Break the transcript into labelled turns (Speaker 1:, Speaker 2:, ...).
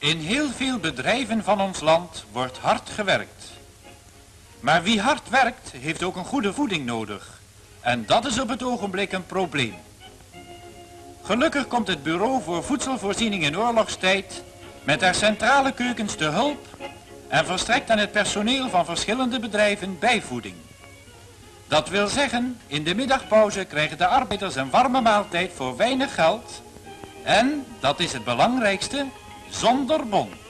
Speaker 1: In heel veel bedrijven van ons land wordt hard gewerkt. Maar wie hard werkt, heeft ook een goede voeding nodig. En dat is op het ogenblik een probleem. Gelukkig komt het Bureau voor Voedselvoorziening in oorlogstijd met haar centrale keukens te hulp en verstrekt aan het personeel van verschillende bedrijven bijvoeding. Dat wil zeggen, in de middagpauze krijgen de arbeiders een warme maaltijd voor weinig geld en, dat is het belangrijkste, zonder bon.